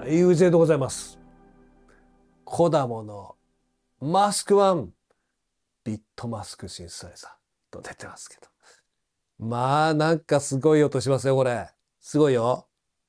いうぜでございます。コダモのマスクワンビットマスクシンセサイザーと出てますけど。まあなんかすごい音しますよ、これ。すごいよ。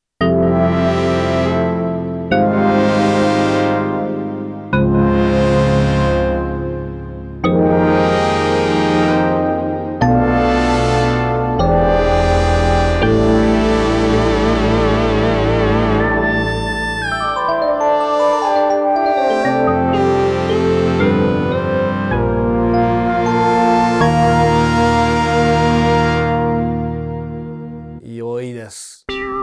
良いです。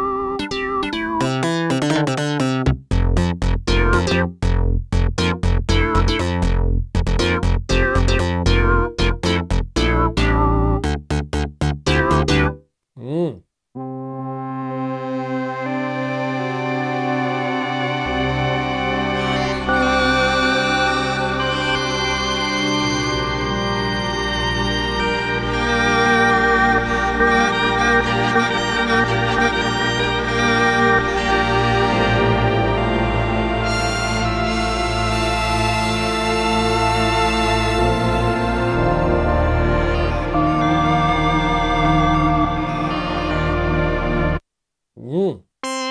うん。うん。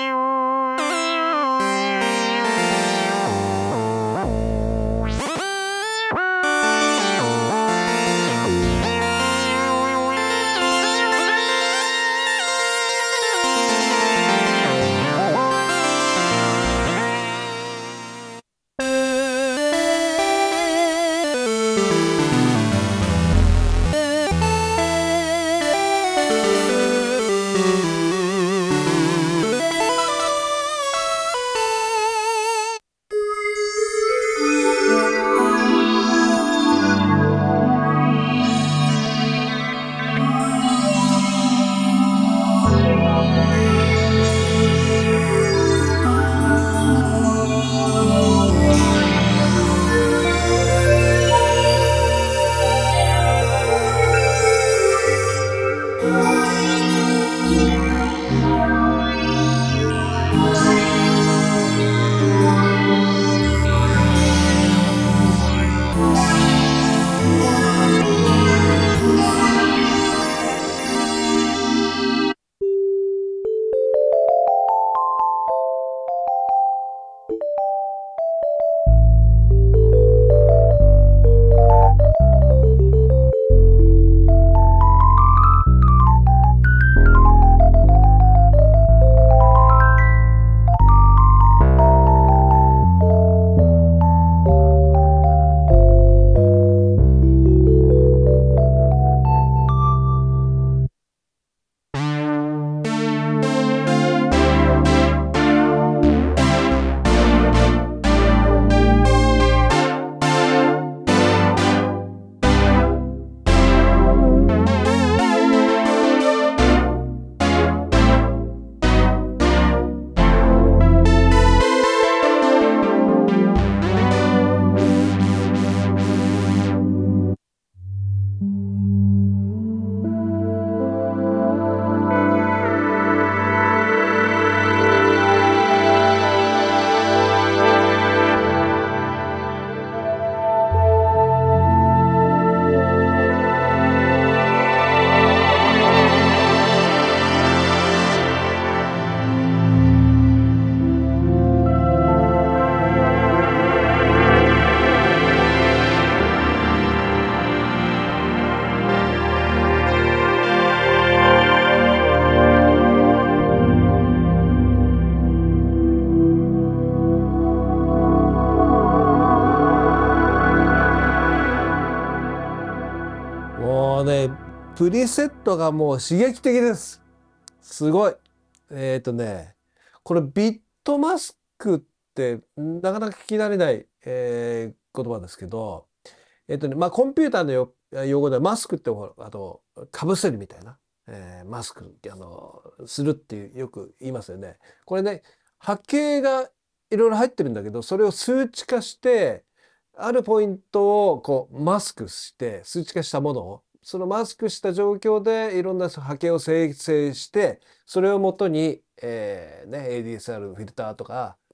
もうね、プリセットがもう刺激的です。すごい。これビットマスクってなかなか聞き慣れない、言葉ですけど、まあコンピューターの用語ではマスクってかぶせるみたいな、マスクするっていうよく言いますよね。これね、波形がいろいろ入ってるんだけど、それを数値化して、あるポイントをこうマスクして数値化したものをそのマスクした状況でいろんな波形を生成してそれをもとに、ADSR フィルターとか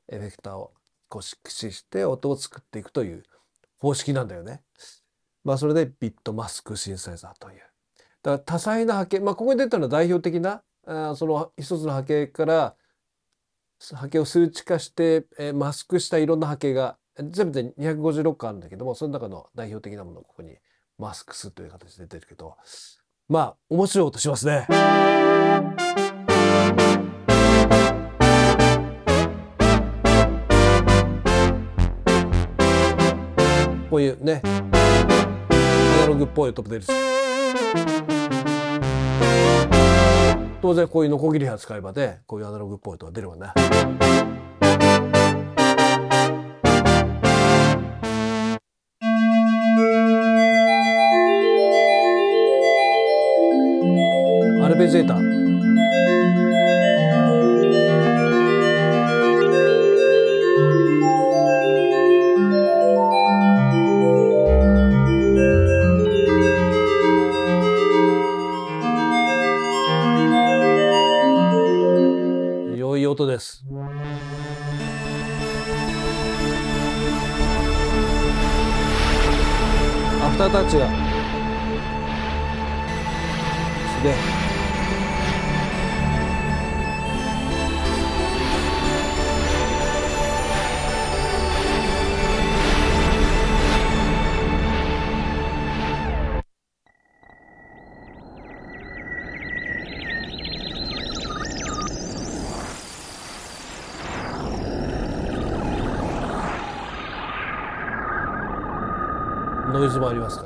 エフェクターを駆使して音を作っていくという方式なんだよね。それでビットマスクシンセサーという。だから多彩な波形、ここに出たのは代表的なその一つの波形から波形を数値化して、マスクしたいろんな波形が全部で256個あるんだけども、その中の代表的なものをここにマスクすという形で出てるけど、面白い音しますね。こういうね、アナログっぽい音も出るし。当然こういうノコギリ刃使えばね、こういうアナログっぽい音が出るわね。アルペジエーター。良い音です。アフタータッチがすげえ。ノイズもありますから。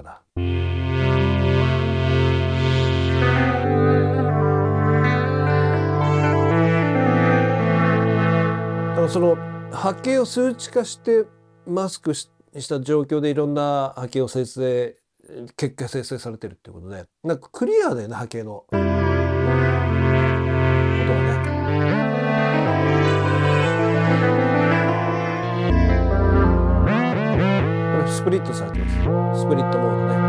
だからその波形を数値化してマスクした状況でいろんな波形を結果生成されてるっていうことで、なんかクリアだよね、波形の音がね。スプリットされてます。スプリットモードね。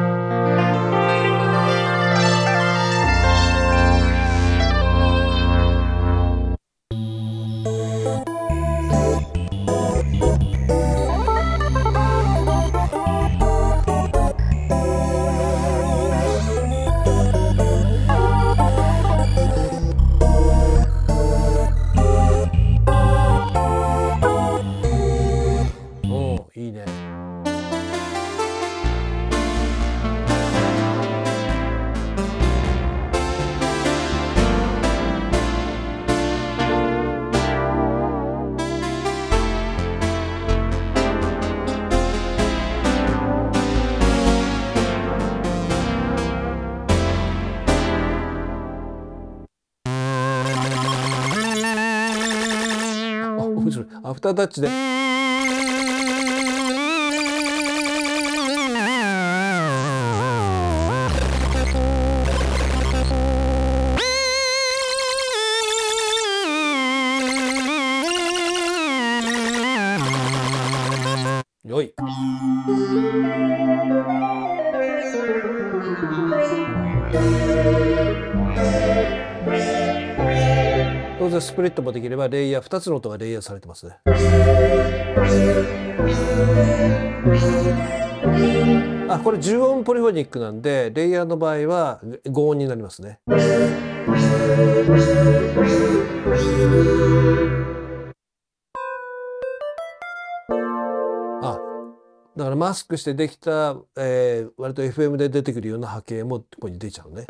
いいね。面白い。アフタータッチで。よい。当然スプリットもできればレイヤー2つの音がレイヤーされてますね。これ10音ポリフォニックなんでレイヤーの場合は5音になりますね。だからマスクしてできた、割と FM で出てくるような波形もここに出ちゃうね。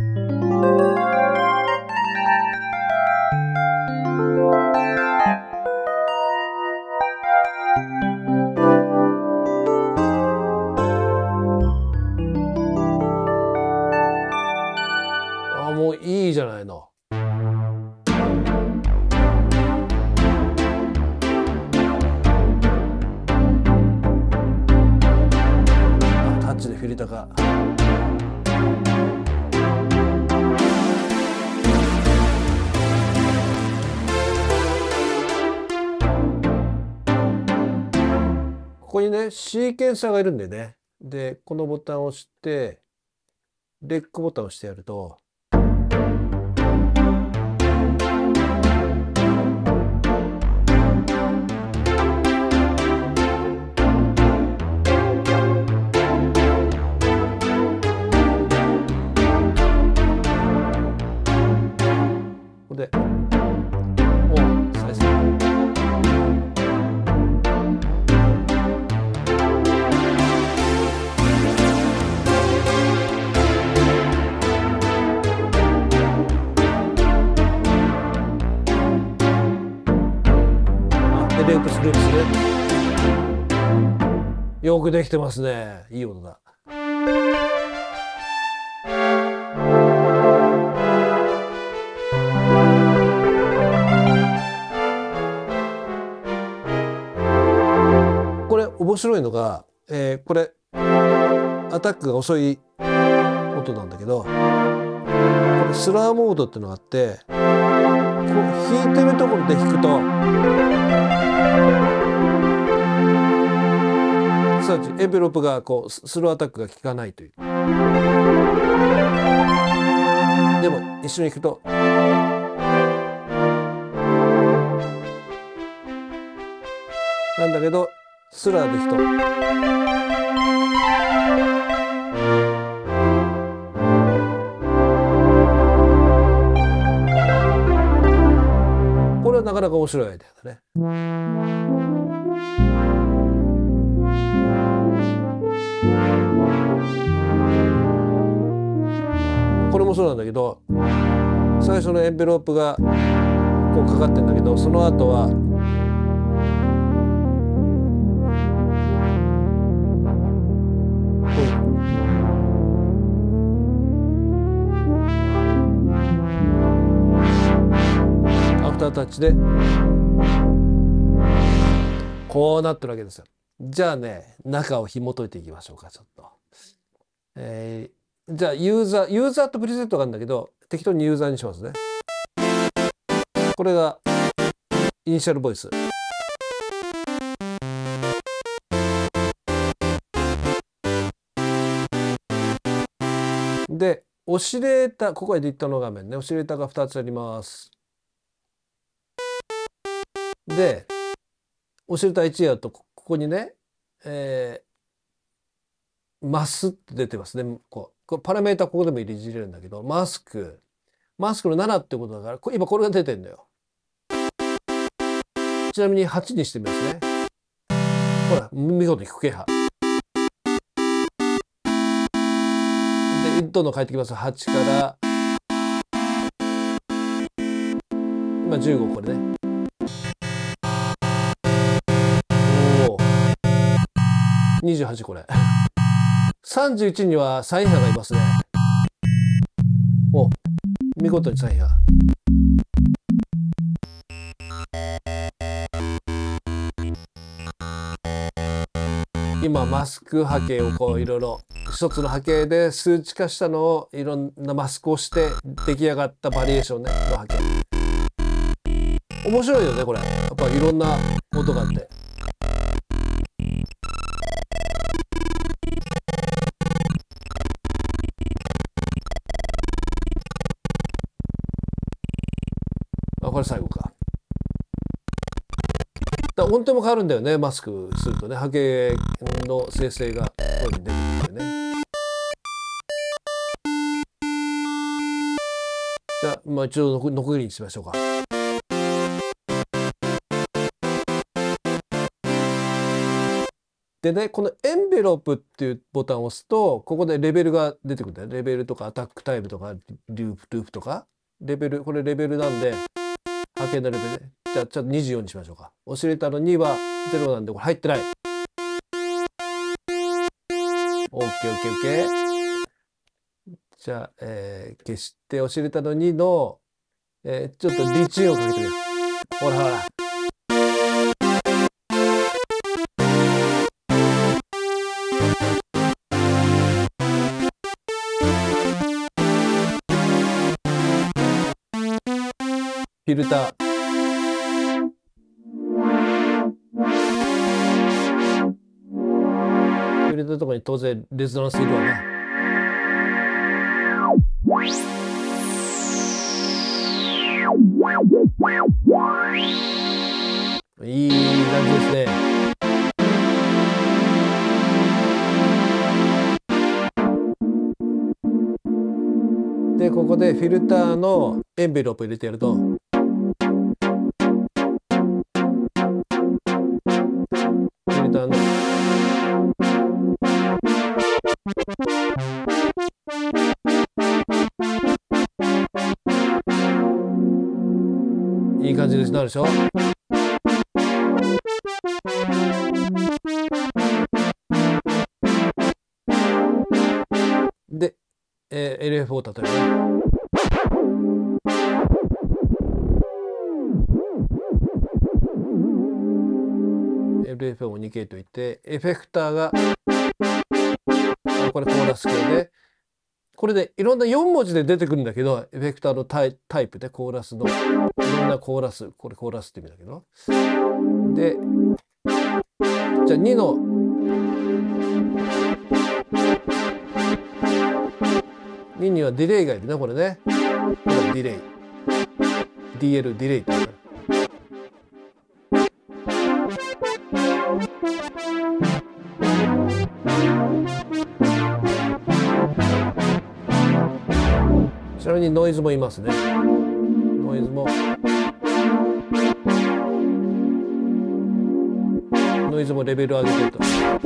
もういいじゃないの。タッチでフィルターが。ここにね、シーケンサーがいるんでね。で、このボタンを押して、レックボタンを押してやると、 で、ループする、ループする。よくできてますね。いい音だ。これ面白いのが、これアタックが遅い音なんだけど、これスラーモードっていうのがあって、こう弾いてるところで弾くと、すなわちエンベロープがこうスローアタックが効かないという。でも一緒に弾くと。なんだけどスラーで弾くと。これはなかなか面白いアイデアだね。これもそうなんだけど、最初のエンベロープがこうかかってんだけど、その後はアフタータッチでこうなってるわけですよ。じゃあね、中を紐解いていきましょうか、ちょっと。じゃあユーザーとプリセットがあるんだけど、適当にユーザーにしますね。これがイニシャルボイス。で、オシレーター、ここはエディットの画面ね。オシレーターが2つあります。で、オシレーター1やると、ここにね、マスって出てますね。こうパラメータここでも入れるんだけど、マスクの7ってことだから、今これが出てるのよ。ちなみに8にしてみますね。ほら、見事に低い波。で、どんどん変えてきます。8から、今15これね。おお。28これ。31にはサイン波がいますね。お、見事にサイン波。今マスク波形をこういろいろ一つの波形で数値化したのをいろんなマスクをして出来上がったバリエーションねの波形。面白いよねこれ。やっぱいろんな音があって。これ最後か。音程も変わるんだよね。マスクするとね、波形の生成がこういうふうに出てくるんだよね。じゃあ、まあ一応ノコギリにしましょうか。でね、このエンベロープっていうボタンを押すと、ここでレベルが出てくるんだよ。レベルとかアタックタイムとかループとか。レベル、これレベルなんで、波形のレベルね。じゃあちょっと24にしましょうか。オシレーターの2は0なんでこれ入ってない。OK。じゃあ、消してオシレーターの2の、ちょっとリチューンをかけてみよう。ほらほら。フィルター。フィルターのところに当然レゾナンスいるわね。いい感じですね。で、ここでフィルターのエンベロープ入れてやると、いい感じになるでしょ。 LF を例えばね。LF を2系といって、エフェクターが、これコーラス系で、これでいろんな4文字で出てくるんだけど、エフェクターのタイプでコーラスの、いろんなコーラス、これコーラスって意味だけど。で、じゃあ2の、2にはディレイがいるね、これね。これディレイ。DL、ディレイって言うから。ちなみにノイズもいますね。ノイズも。ノイズもレベル上げてると。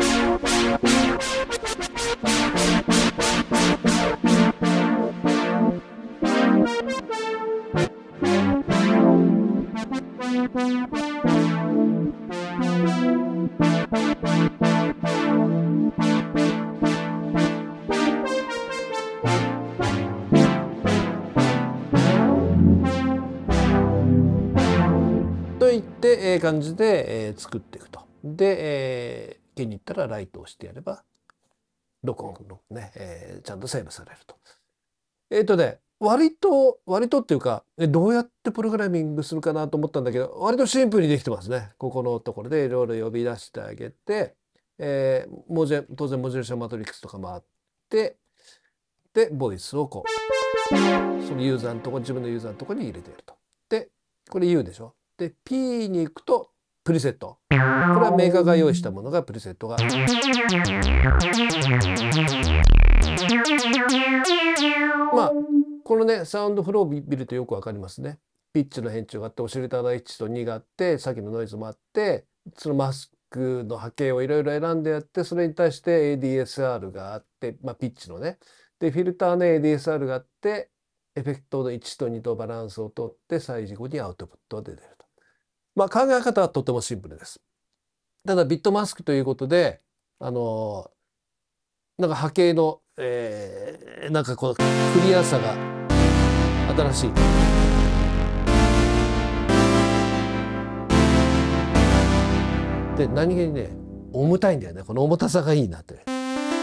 といって感じで作っていくと。で、気に入ったらライトをしてやれば録音のね、ちゃんとセーブされると。割とっていうかどうやってプログラミングするかなと思ったんだけど、割とシンプルにできてますね。ここのところでいろいろ呼び出してあげて、当然モジュレーションマトリックスとかもあって、でボイスをこうそのユーザーのところ、自分のユーザーのところに入れてやると。でこれ U でしょ。で P に行くとプリセット。これはメーカーが用意したものがプリセットが。まあこのねサウンドフロー見るとよくわかりますね。ピッチの変調があって、オシレーターの1と2があって、さっきのノイズもあって、そのマスクの波形をいろいろ選んでやって、それに対して ADSR があって、まあ、ピッチのね。でフィルターの ADSR があって、エフェクトの1と2とバランスを取って最後にアウトプットが出てると。まあ考え方はとてもシンプルです。ただビットマスクということでなんか波形の、なんかこのクリアさが新しい。で何気にね重たいんだよね。この重たさがいいなって。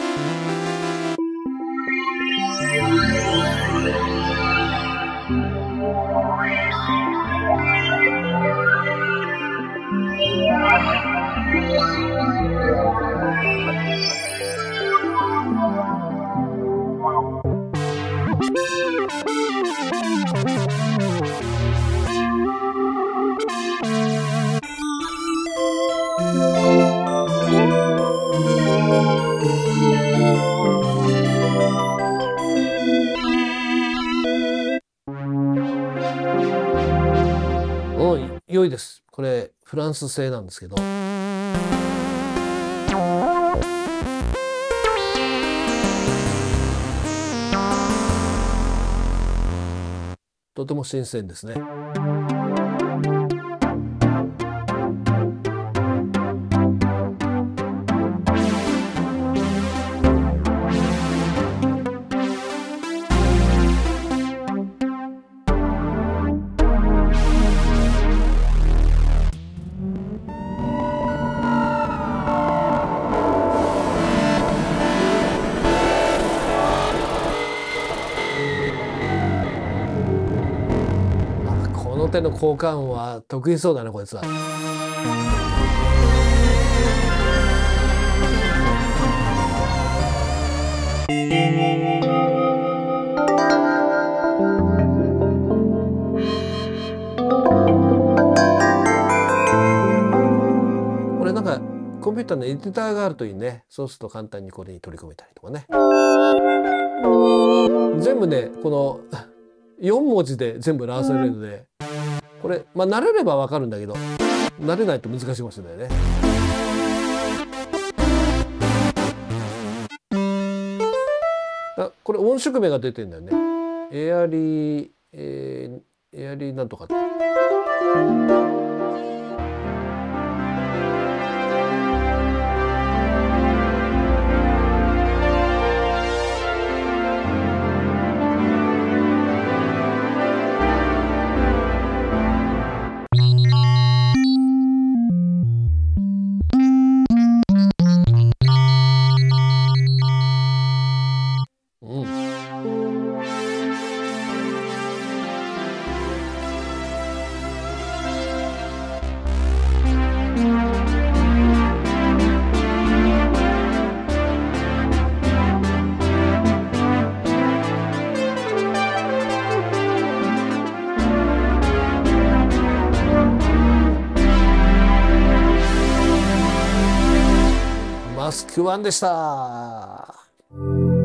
良いです。これフランス製なんですけど。とても新鮮ですね。この手の交換は得意そうだね、こいつは。これなんかコンピューターのエディターがあるといいね。そうすると簡単にこれに取り込めたりとかね。全部ねこの4文字で全部表せるので、これまあ慣れれば分かるんだけど、慣れないと難しいかもしれないね。これ音色名が出てるんだよね。エアリー、エアリーなんとか。 マスクワンでした。